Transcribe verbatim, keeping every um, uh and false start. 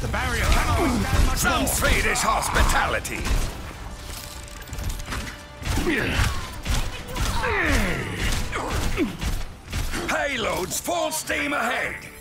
The barrier cannot withstand much Some more. Swedish hospitality. Payloads full steam ahead.